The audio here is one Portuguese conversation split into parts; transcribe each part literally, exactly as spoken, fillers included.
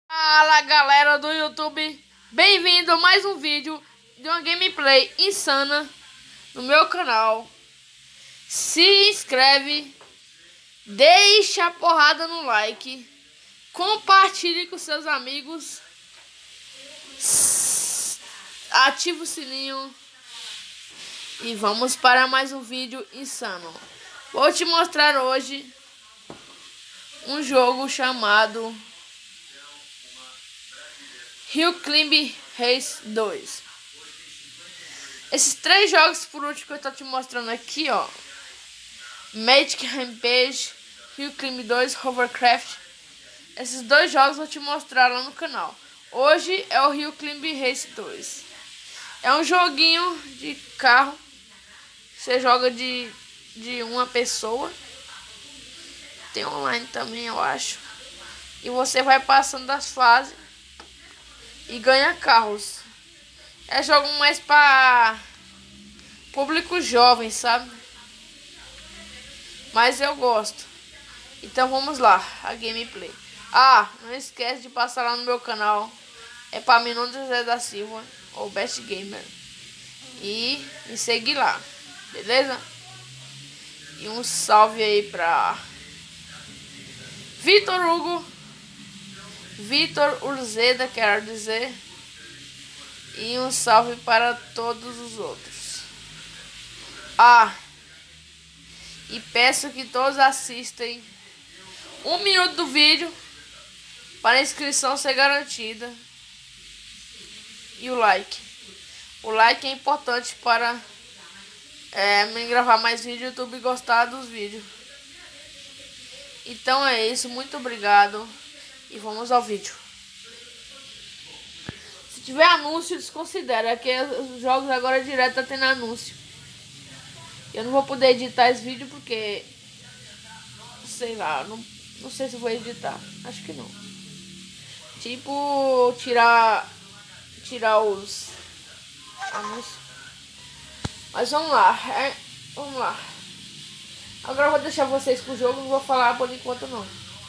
Fala galera do YouTube, bem-vindo a mais um vídeo de uma gameplay insana no meu canal. Se inscreve, deixa a porrada no like, compartilhe com seus amigos, ativa o sininho e vamos para mais um vídeo insano. Vou te mostrar hoje um jogo chamado Hill Climb Race dois. Esses três jogos por último que eu tô te mostrando aqui, ó, Magic Rampage, Hill Climb dois, Hovercraft. Esses dois jogos eu vou te mostrar lá no canal. Hoje é o Hill Climb Race dois. É um joguinho de carro. Você joga de, de uma pessoa. Tem online também, eu acho. E você vai passando das fases e ganha carros. É jogo mais para público jovem, sabe? Mas eu gosto. Então vamos lá, a gameplay. Ah, não esquece de passar lá no meu canal. É para Minuto José da Silva, ou Best Gamer. E me seguir lá, beleza? E um salve aí pra Vitor Hugo, Vitor Urzeda, quero dizer. E um salve para todos os outros. Ah, e peço que todos assistem um minuto do vídeo para a inscrição ser garantida. E o like. O like é importante para é, me gravar mais vídeo e o YouTube gostar dos vídeos. Então é isso, muito obrigado. E vamos ao vídeo. Se tiver anúncio, desconsidera, que os jogos agora direto tá tendo anúncio. Eu não vou poder editar esse vídeo porque, sei lá, não, não sei se vou editar. Acho que não. Tipo, tirar tirar os anúncios. Mas vamos lá, é, vamos lá. Agora eu vou deixar vocês com o jogo, não vou falar por enquanto não.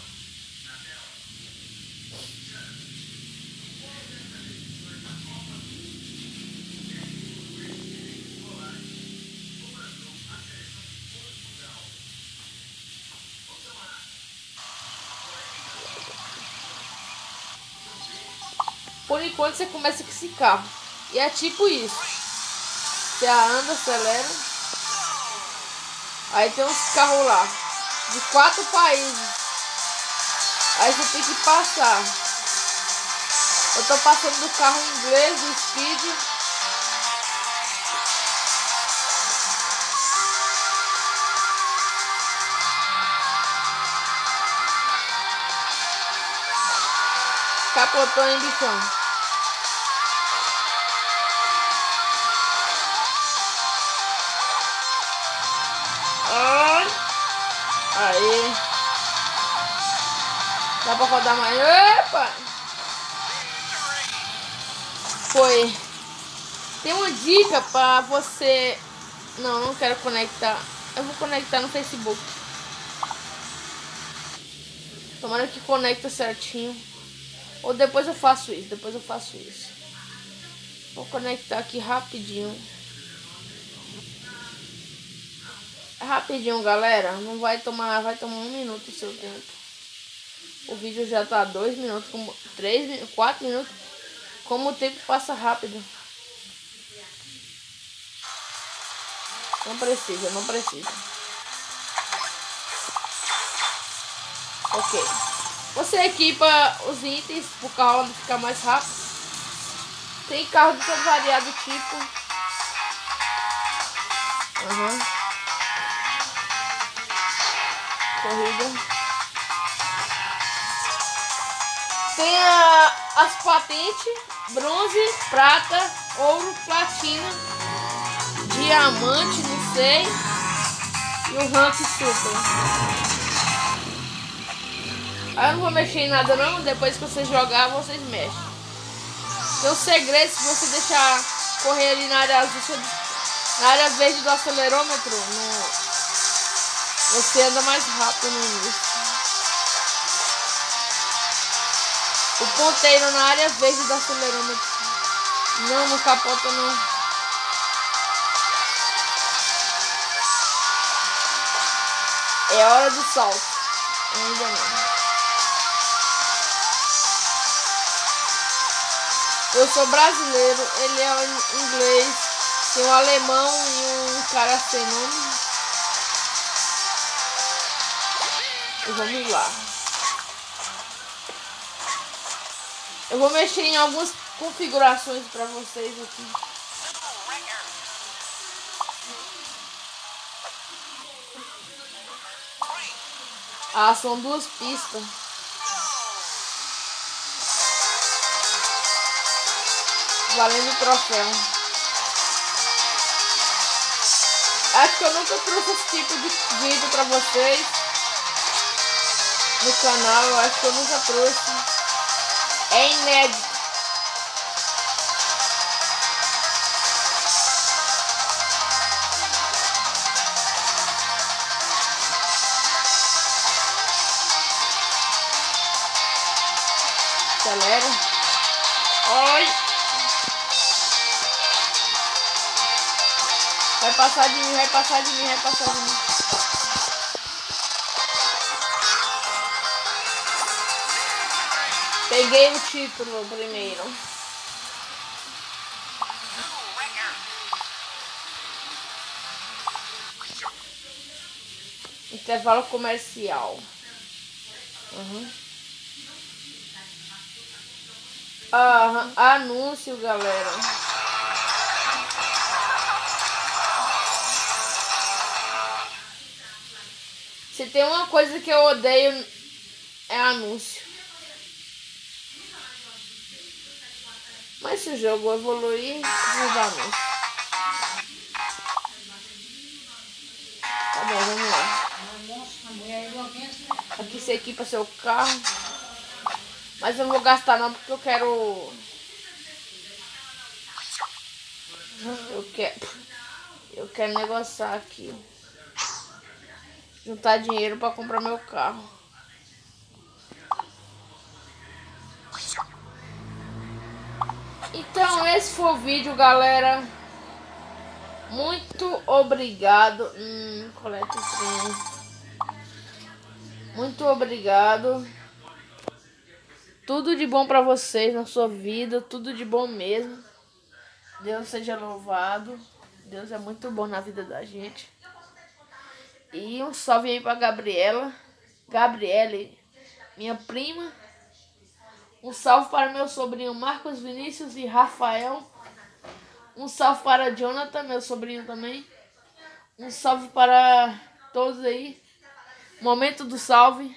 Por enquanto você começa com esse carro. E é tipo isso. Você anda, acelera. Aí tem uns carros lá. De quatro países. Aí você tem que passar. Eu tô passando do carro inglês, do Speed. Capotou, hein, bichão? Aí. Dá pra rodar mais. Epa! Foi. Tem uma dica pra você. Não, não quero conectar. Eu vou conectar no Facebook. Tomara que conecta certinho. Ou depois eu faço isso. Depois eu faço isso. Vou conectar aqui rapidinho. Rapidinho, galera. Não vai tomar. Vai tomar um minuto o seu tempo. O vídeo já tá dois minutos. Como três, quatro minutos. Como o tempo passa rápido. Não precisa, não precisa. Ok. Você equipa os itens pro carro ficar mais rápido. Tem carro de todo variado tipo. Aham. Uhum. Corrida. Tem a, as patentes: bronze, prata, ouro, platina, diamante, não sei, e o rank super. Aí eu não vou mexer em nada não, depois que você jogar vocês mexem. Tem um segredo: se você deixar correr ali na área azul, na área verde do acelerômetro, no, você anda mais rápido no início. O ponteiro na área verde do acelerômetro. Não, não capota não. É hora do salto. Ainda não. Eu sou brasileiro, ele é inglês, tem um alemão e um cara sem nome. E vamos lá. Eu vou mexer em algumas configurações para vocês aqui. Ah, são duas pistas. Valendo o troféu. Acho que eu nunca trouxe esse tipo de vídeo pra vocês no canal. Eu acho que eu nunca trouxe. É inédito. Acelera. Oi. Vai passar de mim, vai passar de mim, vai passar de mim. Peguei o título primeiro. Intervalo comercial. Uhum. Uhum. Anúncio, galera. Se tem uma coisa que eu odeio é anúncio. Mas se o jogo evoluir, não dá anúncio. Tá bom, vamos lá. Aqui você equipa seu carro. Mas eu não vou gastar não, porque eu quero... Eu quero... Eu quero negociar aqui. Juntar dinheiro para comprar meu carro. Então esse foi o vídeo, galera. Muito obrigado. Hum, coleta estranha. Muito obrigado. Tudo de bom para vocês na sua vida. Tudo de bom mesmo. Deus seja louvado. Deus é muito bom na vida da gente. E um salve aí pra Gabriela. Gabriele, minha prima. Um salve para meu sobrinho Marcos Vinícius e Rafael. Um salve para Jonathan, meu sobrinho também. Um salve para todos aí. Momento do salve.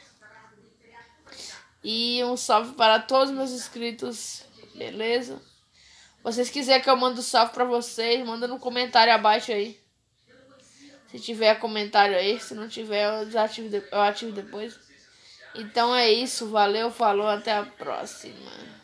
E um salve para todos os meus inscritos. Beleza? Vocês quiserem que eu mande um salve para vocês, manda no comentário abaixo aí. Se tiver comentário aí. Se não tiver, eu desativo, eu ativo depois. Então é isso. Valeu, falou, até a próxima.